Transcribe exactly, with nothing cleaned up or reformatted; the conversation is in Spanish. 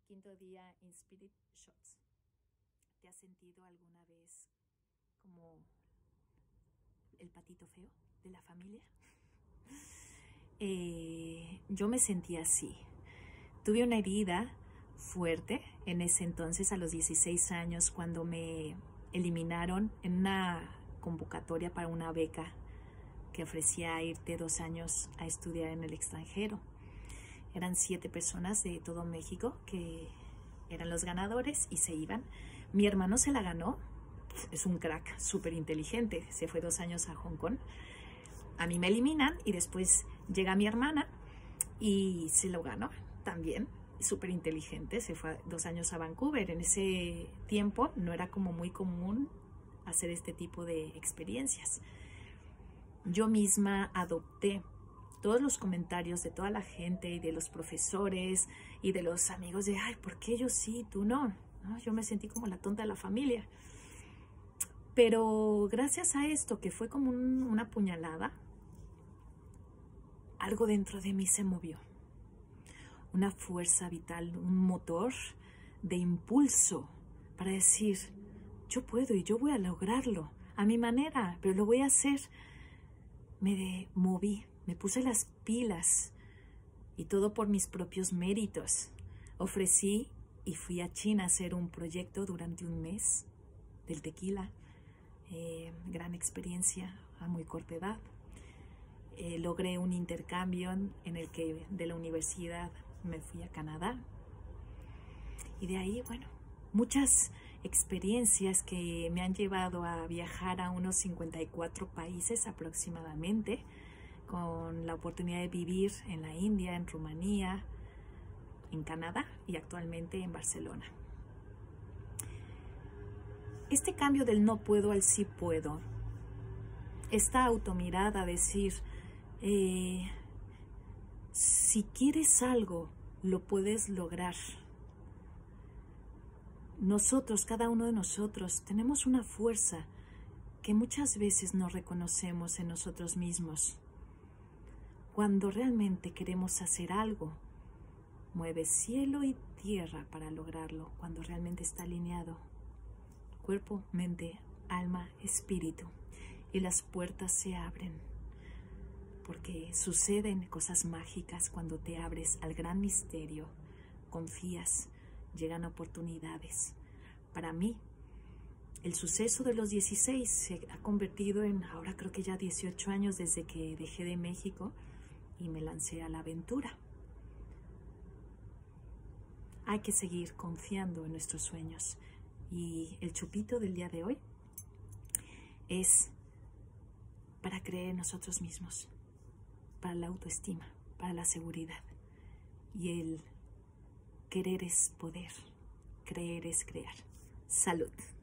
Quinto día in Spirit Shots. ¿Te has sentido alguna vez como el patito feo de la familia? Eh, yo me sentía así. Tuve una herida fuerte en ese entonces, a los dieciséis años, cuando me eliminaron en una convocatoria para una beca que ofrecía irte dos años a estudiar en el extranjero. Eran siete personas de todo México que eran los ganadores y se iban. Mi hermano se la ganó, es un crack, súper inteligente, se fue dos años a Hong Kong. A mí me eliminan y después llega mi hermana y se lo ganó también, súper inteligente, se fue dos años a Vancouver. En ese tiempo no era como muy común hacer este tipo de experiencias. Yo misma adopté todos los comentarios de toda la gente y de los profesores y de los amigos de, ay, ¿por qué yo sí, tú no? ¿No? Yo me sentí como la tonta de la familia. Pero gracias a esto, que fue como un, una puñalada, algo dentro de mí se movió. Una fuerza vital, un motor de impulso para decir, yo puedo y yo voy a lograrlo a mi manera, pero lo voy a hacer. Me moví. Me puse las pilas y todo por mis propios méritos. Ofrecí y fui a China a hacer un proyecto durante un mes del tequila. Eh, gran experiencia a muy corta edad. Eh, logré un intercambio en el que de la universidad me fui a Canadá. Y de ahí, bueno, muchas experiencias que me han llevado a viajar a unos cincuenta y cuatro países aproximadamente, con la oportunidad de vivir en la India, en Rumanía, en Canadá y actualmente en Barcelona. Este cambio del no puedo al sí puedo, esta automirada, decir, eh, si quieres algo, lo puedes lograr. Nosotros, cada uno de nosotros, tenemos una fuerza que muchas veces no reconocemos en nosotros mismos. Cuando realmente queremos hacer algo, mueve cielo y tierra para lograrlo, cuando realmente está alineado. Cuerpo, mente, alma, espíritu. Y las puertas se abren. Porque suceden cosas mágicas cuando te abres al gran misterio, confías, llegan oportunidades. Para mí, el suceso de los dieciséis se ha convertido en, ahora creo que ya dieciocho años desde que dejé de México y me lancé a la aventura. Hay que seguir confiando en nuestros sueños. Y el chupito del día de hoy es para creer en nosotros mismos, para la autoestima, para la seguridad. Y el querer es poder, creer es crear. Salud.